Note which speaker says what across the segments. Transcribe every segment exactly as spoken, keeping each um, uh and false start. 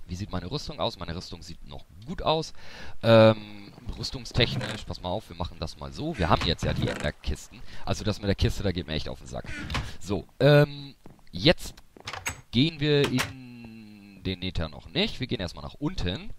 Speaker 1: Wie sieht meine Rüstung aus? Meine Rüstung sieht noch gut aus. Ähm, rüstungstechnisch, pass mal auf, wir machen das mal so. Wir haben jetzt ja die Enderkisten. Also das mit der Kiste, da geht mir echt auf den Sack. So, ähm, jetzt gehen wir in den Nether noch nicht. Wir gehen erstmal nach unten.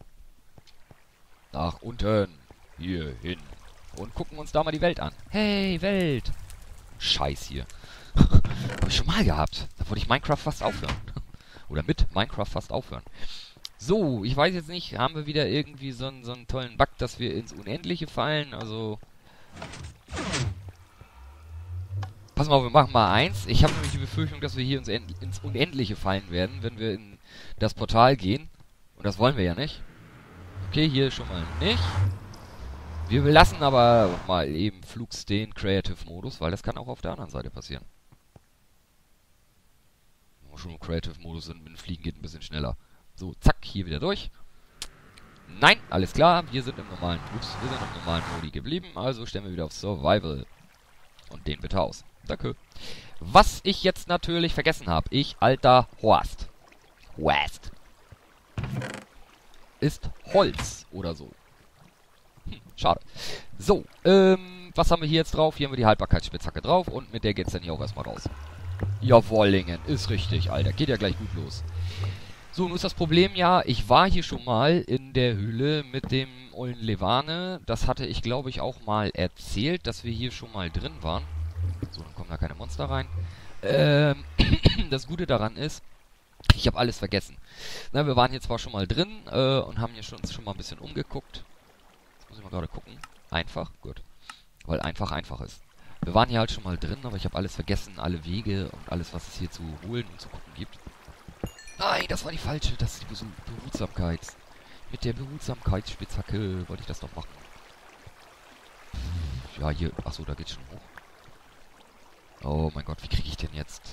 Speaker 1: Nach unten. Hier hin. Und gucken uns da mal die Welt an. Hey, Welt. Scheiß hier. Hab ich schon mal gehabt. Da wollte ich Minecraft fast aufhören. Oder mit Minecraft fast aufhören. So, ich weiß jetzt nicht, haben wir wieder irgendwie so einen, so einen tollen Bug, dass wir ins Unendliche fallen? Also... Pass mal auf, wir machen mal eins. Ich habe nämlich die Befürchtung, dass wir hier ins, ins Unendliche fallen werden, wenn wir in das Portal gehen. Und das wollen wir ja nicht. Okay, hier schon mal nicht. Wir lassen aber mal eben flugs den Creative-Modus, weil das kann auch auf der anderen Seite passieren. Wenn wir schon im Creative-Modus sind, mit dem Fliegen geht ein bisschen schneller. So, zack, hier wieder durch. Nein, alles klar, wir sind im normalen, ups, wir sind im normalen Modi geblieben, also stellen wir wieder auf Survival. Und den bitte aus. Danke. Was ich jetzt natürlich vergessen habe, ich alter Horst. Horst. Ist Holz oder so. Hm, schade. So, ähm, was haben wir hier jetzt drauf? Hier haben wir die Haltbarkeitsspitzhacke drauf und mit der geht's dann hier auch erstmal raus. Jawollingen, ist richtig, Alter. Geht ja gleich gut los. So, nun ist das Problem ja, ich war hier schon mal in der Höhle mit dem ollen Levane. Das hatte ich, glaube ich, auch mal erzählt, dass wir hier schon mal drin waren. So, dann kommen da keine Monster rein. Ähm, das Gute daran ist, ich habe alles vergessen. Na, wir waren hier zwar schon mal drin äh, und haben hier schon, uns schon mal ein bisschen umgeguckt. Jetzt muss ich mal gerade gucken. Einfach? Gut. Weil einfach einfach ist. Wir waren hier halt schon mal drin, aber ich habe alles vergessen, alle Wege und alles, was es hier zu holen und zu gucken gibt. Nein, das war die falsche. Das ist die Besu Behutsamkeit. Mit der Behutsamkeitsspitzhacke wollte ich das noch machen. Ja, hier. Achso, da geht's schon hoch. Oh mein Gott, wie kriege ich denn jetzt?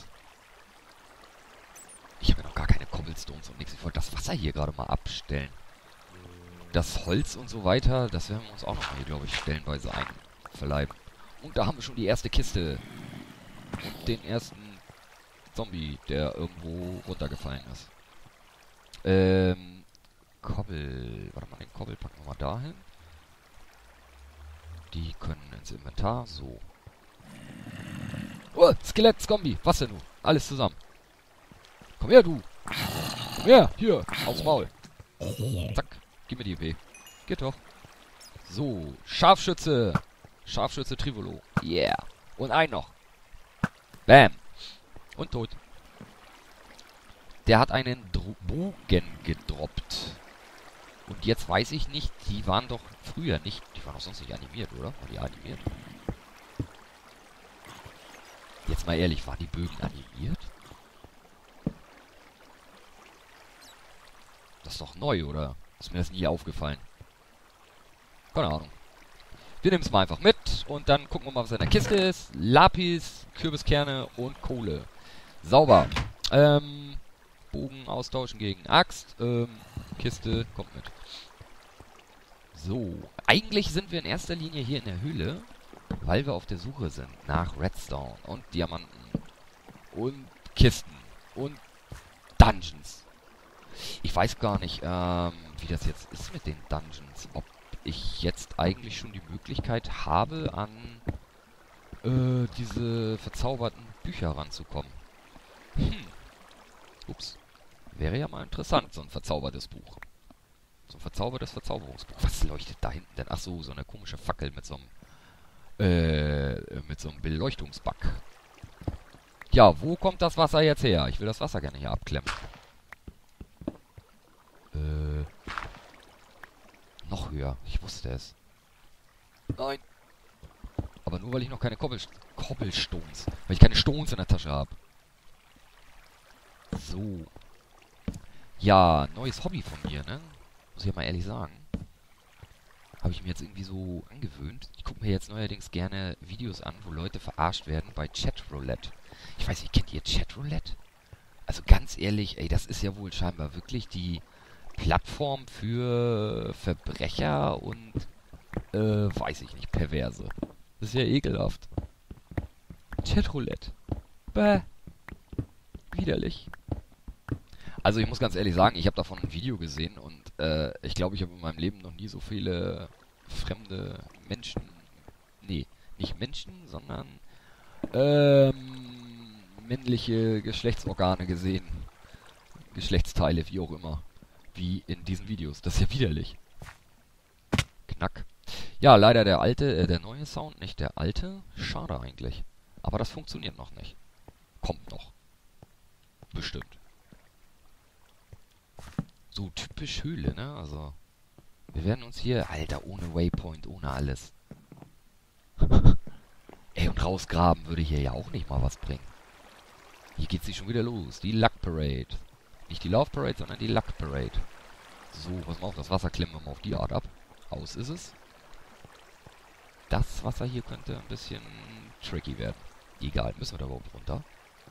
Speaker 1: Ich habe ja noch gar keine Cobblestones und nichts. Ich wollte das Wasser hier gerade mal abstellen. Das Holz und so weiter, das werden wir uns auch noch mal hier, glaube ich, stellenweise einverleiben. Und da haben wir schon die erste Kiste. Und den ersten Zombie, der irgendwo runtergefallen ist. Ähm, Kobbel. Warte mal, den Kobbel packen wir mal dahin. Die können ins Inventar. So. Oh, Skelett, Zombie. Was denn nun? Alles zusammen. Komm her, du. Komm her, hier. Aufs Maul. Zack. Gib mir die E P. Geht doch. So. Scharfschütze. Scharfschütze Trivolo. Yeah. Und ein noch. Bam. Und tot. Der hat einen Dro Bogen gedroppt. Und jetzt weiß ich nicht, die waren doch früher nicht... Die waren doch sonst nicht animiert, oder? Waren die animiert? Jetzt mal ehrlich, waren die Bögen animiert? Das ist doch neu, oder? Ist mir das nie aufgefallen. Keine Ahnung. Wir nehmen es mal einfach mit und dann gucken wir mal, was in der Kiste ist. Lapis, Kürbiskerne und Kohle. Sauber. Ähm, Bogen austauschen gegen Axt. Ähm, Kiste, kommt mit. So. Eigentlich sind wir in erster Linie hier in der Höhle, weil wir auf der Suche sind nach Redstone und Diamanten und Kisten und Dungeons. Ich weiß gar nicht, ähm, wie das jetzt ist mit den Dungeons. Ob ich jetzt eigentlich schon die Möglichkeit habe, an äh, diese verzauberten Bücher ranzukommen. Hm. Ups. Wäre ja mal interessant, so ein verzaubertes Buch. So ein verzaubertes Verzauberungsbuch. Was leuchtet da hinten denn? Ach so, so eine komische Fackel mit so einem äh, mit so einem Beleuchtungsbug. Ja, wo kommt das Wasser jetzt her? Ich will das Wasser gerne hier abklemmen. Äh. Noch höher. Ich wusste es. Nein. Aber nur, weil ich noch keine Kobbel Kobbelstones... Weil ich keine Stones in der Tasche habe. So. Ja, neues Hobby von mir, ne? Muss ich ja mal ehrlich sagen. Habe ich mir jetzt irgendwie so angewöhnt. Ich gucke mir jetzt neuerdings gerne Videos an, wo Leute verarscht werden bei Chatroulette. Ich weiß nicht, kennt ihr Chatroulette? Also ganz ehrlich, ey, das ist ja wohl scheinbar wirklich die Plattform für Verbrecher und, äh, weiß ich nicht, Perverse. Das ist ja ekelhaft. Chatroulette. Bäh. Widerlich. Also ich muss ganz ehrlich sagen, ich habe davon ein Video gesehen und äh, ich glaube, ich habe in meinem Leben noch nie so viele fremde Menschen, nee, nicht Menschen, sondern ähm, männliche Geschlechtsorgane gesehen. Geschlechtsteile, wie auch immer. Wie in diesen Videos. Das ist ja widerlich. Knack. Ja, leider der alte, äh, der neue Sound, nicht der alte. Schade eigentlich. Aber das funktioniert noch nicht. Kommt noch. Bestimmt. So typisch Höhle, ne? Also, wir werden uns hier, Alter, ohne Waypoint, ohne alles. Ey, und rausgraben würde hier ja auch nicht mal was bringen. Hier geht sie schon wieder los. Die Luck Parade. Nicht die Love Parade, sondern die Luck Parade. So, pass mal auf, das Wasser klemmen wir mal auf die Art ab. Aus ist es. Das Wasser hier könnte ein bisschen tricky werden. Egal, müssen wir da überhaupt runter?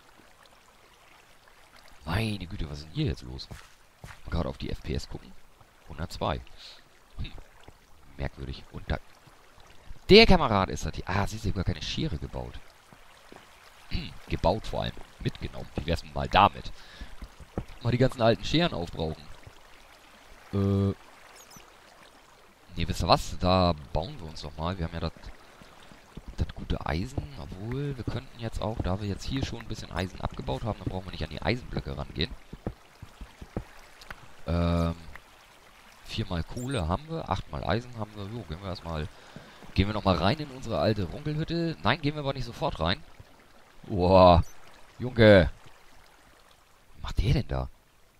Speaker 1: Meine Güte, was ist denn hier jetzt los? Mal gerade auf die F P S gucken. hundertzwei. Hm. Merkwürdig. Und da... Der Kamerad ist das hier. Ah, sie ist ja gar keine Schere gebaut. Hm. Gebaut vor allem. Mitgenommen. Wie wär's denn mal damit? Mal die ganzen alten Scheren aufbrauchen. Äh... Ne, wisst ihr was? Da bauen wir uns doch mal. Wir haben ja das... das gute Eisen. Obwohl, wir könnten jetzt auch, da wir jetzt hier schon ein bisschen Eisen abgebaut haben, dann brauchen wir nicht an die Eisenblöcke rangehen. Ähm... Viermal Kohle haben wir, achtmal Eisen haben wir. So, gehen wir erstmal... Gehen wir nochmal rein in unsere alte Runkelhütte. Nein, gehen wir aber nicht sofort rein. Boah, Junge. Was macht der denn da?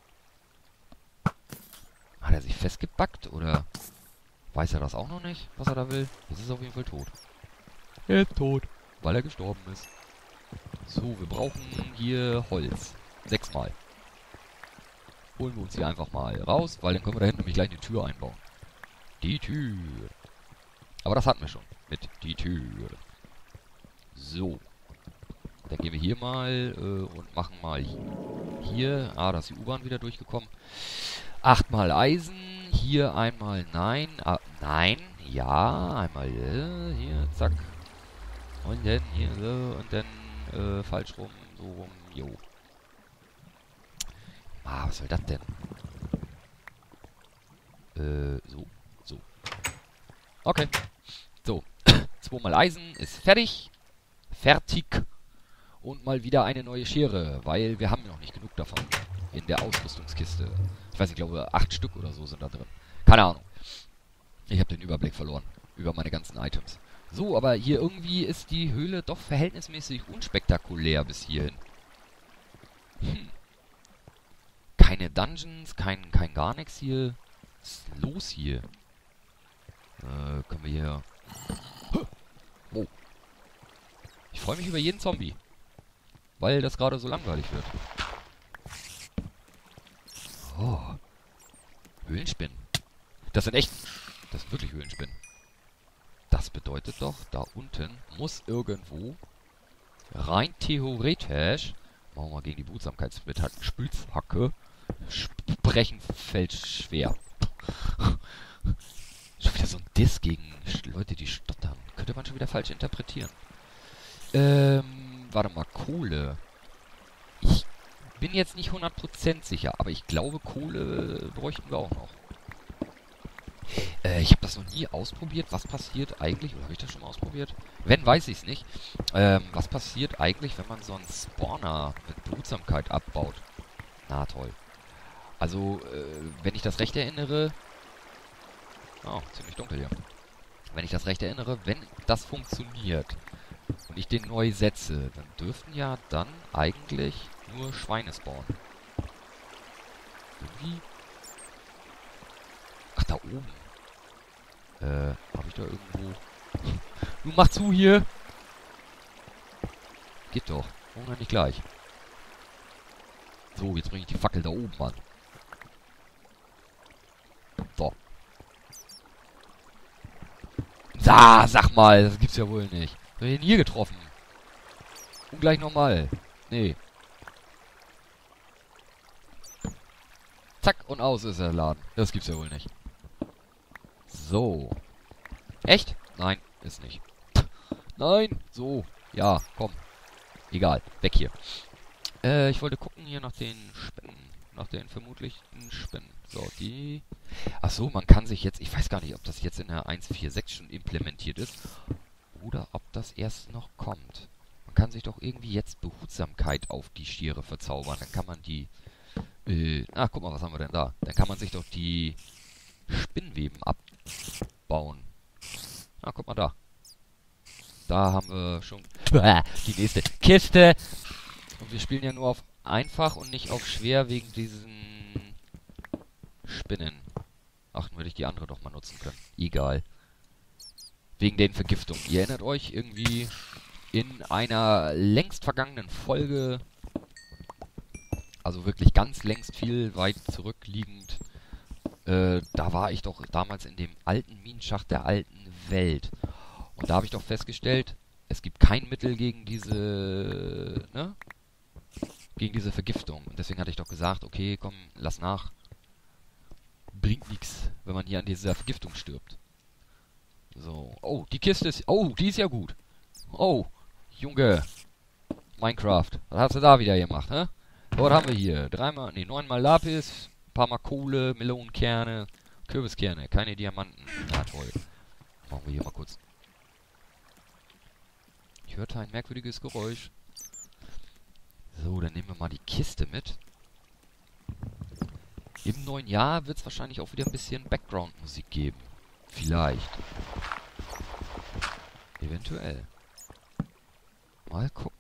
Speaker 1: Hat er sich festgebackt oder weiß er das auch noch nicht, was er da will? Jetzt ist er auf jeden Fall tot. Er ist tot, weil er gestorben ist. So, wir brauchen hier Holz. Sechsmal. Holen wir uns hier einfach mal raus, weil dann können wir da hinten nämlich gleich eine Tür einbauen. Die Tür. Aber das hatten wir schon. Mit die Tür. So. Dann gehen wir hier mal äh, und machen mal hier. Ah, da ist die U-Bahn wieder durchgekommen. Achtmal Eisen. Hier einmal nein. Ah, nein. Ja. Einmal äh, hier. Zack. Und dann hier so. Und dann äh, falsch rum. So rum. Jo. Ah, was soll das denn? Äh, so. So. Okay. So. Zweimal Eisen ist fertig. Fertig. Und mal wieder eine neue Schere, weil wir haben noch nicht genug davon. In der Ausrüstungskiste. Ich weiß nicht, ich glaube, acht Stück oder so sind da drin. Keine Ahnung. Ich habe den Überblick verloren. Über meine ganzen Items. So, aber hier irgendwie ist die Höhle doch verhältnismäßig unspektakulär bis hierhin. Hm. Keine Dungeons, kein, kein gar nichts hier. Was ist los hier? Äh, können wir hier... Oh. Ich freue mich über jeden Zombie. Weil das gerade so langweilig wird. Oh. Höhlenspinnen. Das sind echt... Das sind wirklich Höhlenspinnen. Das bedeutet doch, da unten muss irgendwo rein theoretisch... Machen wir mal gegen die Behutsamkeitsspitzhacke. Sprechen fällt schwer. Schon wieder so ein Diss gegen Leute, die stottern. Könnte man schon wieder falsch interpretieren. Ähm, warte mal, Kohle. Ich bin jetzt nicht hundert Prozent sicher, aber ich glaube, Kohle bräuchten wir auch noch. Äh, ich habe das noch nie ausprobiert. Was passiert eigentlich, oder habe ich das schon mal ausprobiert? Wenn, weiß ich es nicht. Ähm, was passiert eigentlich, wenn man so einen Spawner mit Behutsamkeit abbaut? Na toll. Also, äh, wenn ich das recht erinnere... Oh, ziemlich dunkel hier. Wenn ich das recht erinnere, wenn das funktioniert und ich den neu setze, dann dürften ja dann eigentlich nur Schweine spawnen. Irgendwie... Ach, da oben. Äh, habe ich da irgendwo... Nun mach zu hier! Geht doch. Warum denn nicht gleich? So, jetzt bringe ich die Fackel da oben an. So. Da, sag mal, das gibt's ja wohl nicht. Hab ich ihn hier getroffen? Und gleich nochmal. Nee. Zack, und aus ist der Laden. Das gibt's ja wohl nicht. So. Echt? Nein, ist nicht. Nein, so. Ja, komm. Egal, weg hier. Äh, ich wollte gucken hier nach den Spenden. nach den vermutlichen Spinnen. So, die... Achso, man kann sich jetzt... Ich weiß gar nicht, ob das jetzt in der eins Punkt vier sechs schon implementiert ist. Oder ob das erst noch kommt. Man kann sich doch irgendwie jetzt Behutsamkeit auf die Stiere verzaubern. Dann kann man die... Äh, ach, guck mal, was haben wir denn da? Dann kann man sich doch die Spinnweben abbauen. Ah, guck mal da. Da haben wir schon die nächste Kiste. Und wir spielen ja nur auf einfach und nicht auf schwer wegen diesen Spinnen. Ach, dann würde ich die andere doch mal nutzen können. Egal. Wegen den Vergiftungen. Ihr erinnert euch irgendwie in einer längst vergangenen Folge, also wirklich ganz längst viel weit zurückliegend, äh, da war ich doch damals in dem alten Minenschacht der alten Welt. Und da habe ich doch festgestellt, es gibt kein Mittel gegen diese, ne? Gegen diese Vergiftung. Und deswegen hatte ich doch gesagt, okay, komm, lass nach. Bringt nichts, wenn man hier an dieser Vergiftung stirbt. So. Oh, die Kiste ist... Oh, die ist ja gut. Oh, Junge. Minecraft. Was hast du da wieder gemacht, hä? Was haben wir hier? Dreimal, nee, neunmal Lapis, ein paar Mal Kohle, Melonenkerne, Kürbiskerne, keine Diamanten. Na toll. Machen wir hier mal kurz. Ich hörte ein merkwürdiges Geräusch. So, dann nehmen wir mal die Kiste mit. Im neuen Jahr wird es wahrscheinlich auch wieder ein bisschen Background-Musik geben. Vielleicht. Eventuell. Mal gucken.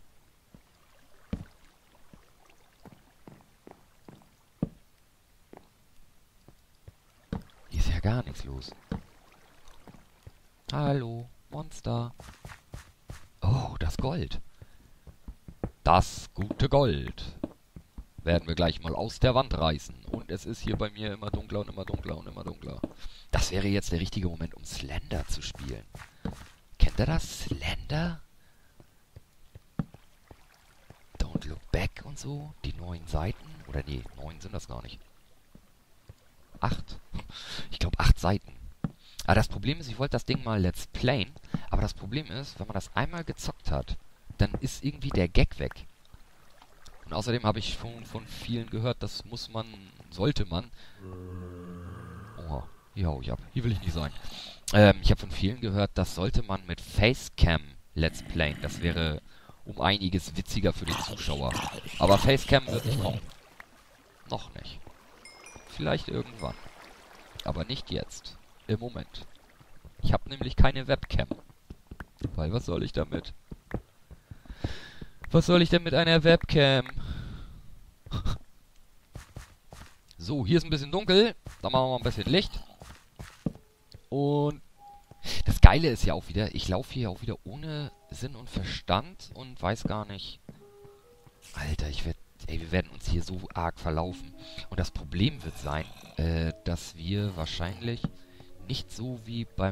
Speaker 1: Hier ist ja gar nichts los. Hallo, Monster. Oh, das Gold. Das gute Gold. Werden wir gleich mal aus der Wand reißen. Und es ist hier bei mir immer dunkler und immer dunkler und immer dunkler. Das wäre jetzt der richtige Moment, um Slender zu spielen. Kennt ihr das? Slender? Don't Look Back und so? Die neuen Seiten? Oder nee, neun sind das gar nicht. Acht? Ich glaube acht Seiten. Aber das Problem ist, ich wollte das Ding mal let's playen. Aber das Problem ist, wenn man das einmal gezockt hat, dann ist irgendwie der Gag weg. Und außerdem habe ich von, von vielen gehört, das muss man, sollte man... Oha, hier hau ich ab. Hier will ich nicht sein. Ähm, ich habe von vielen gehört, das sollte man mit Facecam Let's Playen. Das wäre um einiges witziger für den Zuschauer. Aber Facecam wird nicht kommen. Noch nicht. Vielleicht irgendwann. Aber nicht jetzt. Im Moment. Ich habe nämlich keine Webcam. Weil was soll ich damit? Was soll ich denn mit einer Webcam? So, hier ist ein bisschen dunkel. Da machen wir mal ein bisschen Licht. Und das Geile ist ja auch wieder, ich laufe hier auch wieder ohne Sinn und Verstand und weiß gar nicht... Alter, ich werde... Ey, wir werden uns hier so arg verlaufen. Und das Problem wird sein, äh, dass wir wahrscheinlich nicht so wie beim...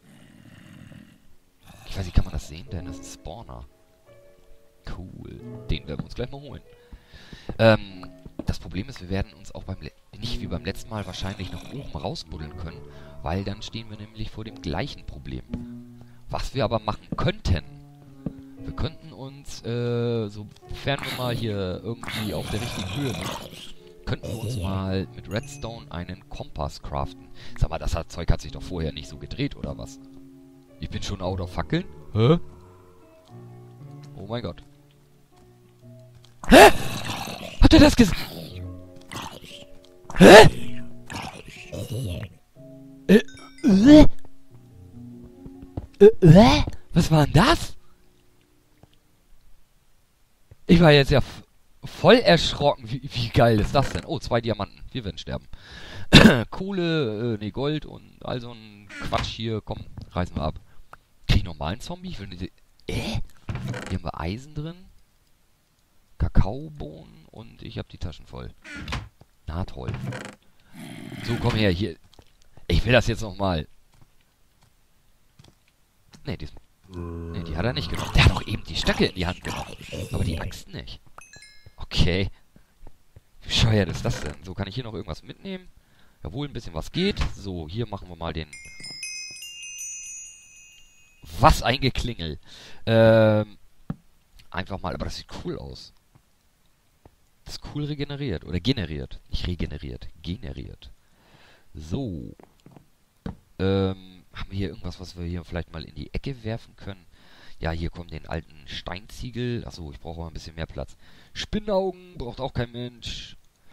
Speaker 1: Ich weiß nicht, kann man das sehen? Denn das ist ein Spawner. Cool. Den werden wir uns gleich mal holen. Ähm, das Problem ist, wir werden uns auch beim... Le nicht wie beim letzten Mal wahrscheinlich nach oben rausbuddeln können. Weil dann stehen wir nämlich vor dem gleichen Problem. Was wir aber machen könnten... Wir könnten uns, äh, sofern wir mal hier irgendwie auf der richtigen Höhe sind, könnten wir uns mal mit Redstone einen Kompass craften. Sag mal, das hat, Zeug hat sich doch vorher nicht so gedreht, oder was? Ich bin schon out of Fackeln? Hä? Oh mein Gott. Hä? Hat er das gesagt? Hä? Äh, äh? Äh, äh? Was war denn das? Ich war jetzt ja voll erschrocken. Wie, wie geil ist das denn? Oh, zwei Diamanten. Wir werden sterben. Kohle, äh, nee, Gold und all so ein Quatsch hier. Komm, reißen wir ab. Krieg ich nochmal einen Zombie? Ich will nicht... Äh? Hier haben wir Eisen drin. Kakaobohnen und ich habe die Taschen voll. Na toll. So, komm her, hier. Ich will das jetzt nochmal. Nee, die ist... Ne, die hat er nicht genommen. Der hat doch eben die Stöcke in die Hand genommen. Aber die Axt nicht. Okay. Wie bescheuert ist das denn? So, kann ich hier noch irgendwas mitnehmen? Jawohl, ein bisschen was geht. So, hier machen wir mal den... Was ein Geklingel. Ähm... Einfach mal... Aber das sieht cool aus. Das ist cool regeneriert. Oder generiert. Nicht regeneriert. Generiert. So. Ähm, haben wir hier irgendwas, was wir hier vielleicht mal in die Ecke werfen können? Ja, hier kommen den alten Steinziegel. Achso, ich brauche mal ein bisschen mehr Platz. Spinnaugen braucht auch kein Mensch.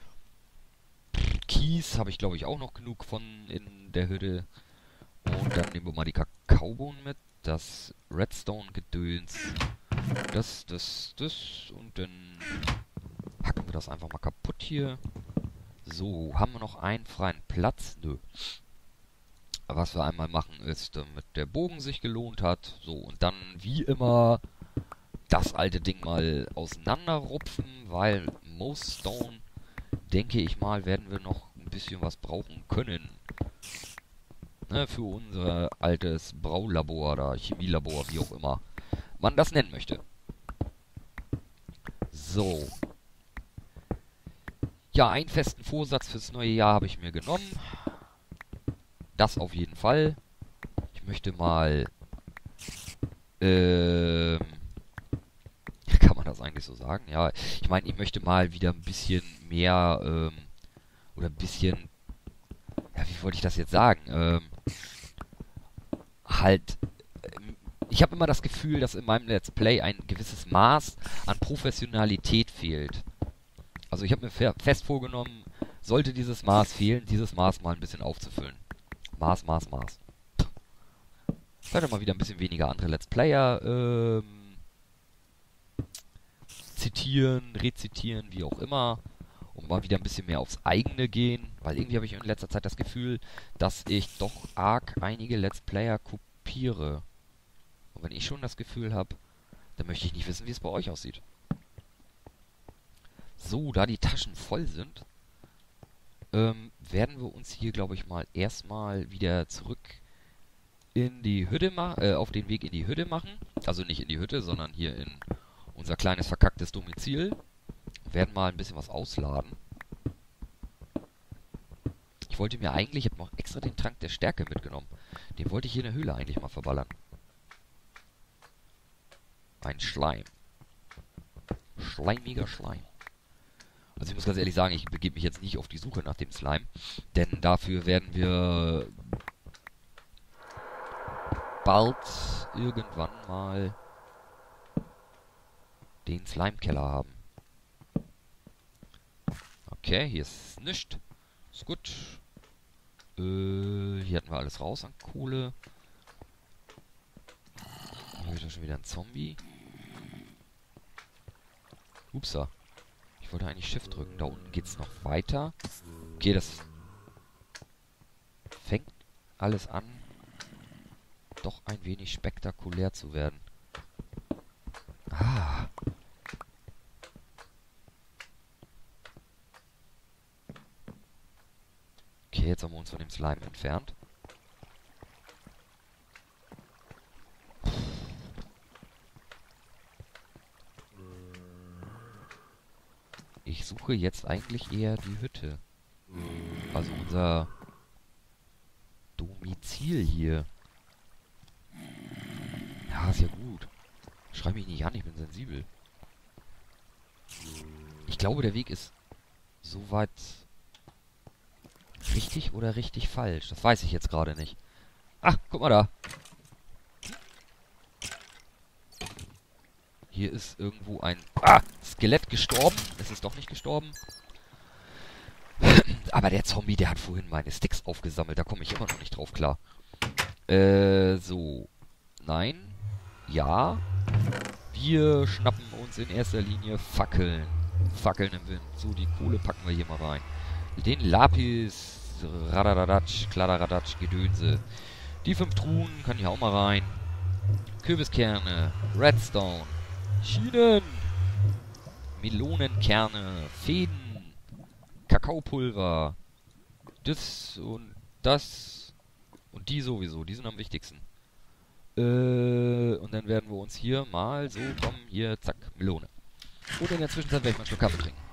Speaker 1: Kies habe ich, glaube ich, auch noch genug von in der Hütte. Und dann nehmen wir mal die Kakaobohnen mit. Das Redstone-Gedöns. Das, das, das. Und dann hacken wir das einfach mal kaputt hier. So, haben wir noch einen freien Platz? Nö. Was wir einmal machen ist, damit der Bogen sich gelohnt hat. So, und dann wie immer das alte Ding mal auseinanderrupfen, weil Most Stone, denke ich mal, werden wir noch ein bisschen was brauchen können. Ne, für unser altes Braulabor oder Chemielabor, wie auch immer man das nennen möchte. So. Ja, einen festen Vorsatz fürs neue Jahr habe ich mir genommen. Das auf jeden Fall. Ich möchte mal... Ähm... Kann man das eigentlich so sagen? Ja, ich meine, ich möchte mal wieder ein bisschen mehr... Ähm, oder ein bisschen... Ja, wie wollte ich das jetzt sagen? Ähm... Halt... Ähm, ich habe immer das Gefühl, dass in meinem Let's Play ein gewisses Maß an Professionalität fehlt. Also ich habe mir fest vorgenommen, sollte dieses Maß fehlen, dieses Maß mal ein bisschen aufzufüllen. Maß, Maß, Maß. Vielleicht auch mal wieder ein bisschen weniger andere Let's Player ähm, zitieren, rezitieren, wie auch immer. Und mal wieder ein bisschen mehr aufs eigene gehen. Weil irgendwie habe ich in letzter Zeit das Gefühl, dass ich doch arg einige Let's Player kopiere. Und wenn ich schon das Gefühl habe, dann möchte ich nicht wissen, wie es bei euch aussieht. So, da die Taschen voll sind, ähm, werden wir uns hier, glaube ich, mal erstmal wieder zurück in die Hütte machen, äh, auf den Weg in die Hütte machen. Also nicht in die Hütte, sondern hier in unser kleines verkacktes Domizil. Werden mal ein bisschen was ausladen. Ich wollte mir eigentlich, ich habe noch extra den Trank der Stärke mitgenommen. Den wollte ich hier in der Höhle eigentlich mal verballern. Ein Schleim. Schleimiger Schleim. Also ich muss ganz ehrlich sagen, ich begebe mich jetzt nicht auf die Suche nach dem Slime, denn dafür werden wir bald irgendwann mal den Slime-Keller haben. Okay, hier ist nichts. Ist gut. Äh, hier hatten wir alles raus an Kohle. Hier ist ja schon wieder ein Zombie. Upsa. Ich wollte eigentlich Shift drücken. Da unten geht's noch weiter. Okay, das fängt alles an, doch ein wenig spektakulär zu werden. Ah. Okay, jetzt haben wir uns von dem Slime entfernt. Ich suche jetzt eigentlich eher die Hütte. Also unser Domizil hier. Ja, ist ja gut. Schrei mich nicht an, ich bin sensibel. Ich glaube, der Weg ist soweit richtig oder richtig falsch. Das weiß ich jetzt gerade nicht. Ah, guck mal da. Hier ist irgendwo ein ah, Skelett gestorben. Es ist doch nicht gestorben. Aber der Zombie, der hat vorhin meine Sticks aufgesammelt. Da komme ich immer noch nicht drauf klar. Äh, so. Nein. Ja. Wir schnappen uns in erster Linie Fackeln. Fackeln im Wind. So, die Kohle packen wir hier mal rein. Den Lapis. Radadadatsch, Kladderadatsch, Gedönse. Die fünf Truhen kann hier auch mal rein. Kürbiskerne. Redstone. Schienen. Melonenkerne. Fäden. Kakaopulver. Das und das. Und die sowieso. Die sind am wichtigsten. Äh, und dann werden wir uns hier mal so, komm, hier, zack, Melone. Und in der Zwischenzeit werde ich mal einen Schluck Kaffee trinken.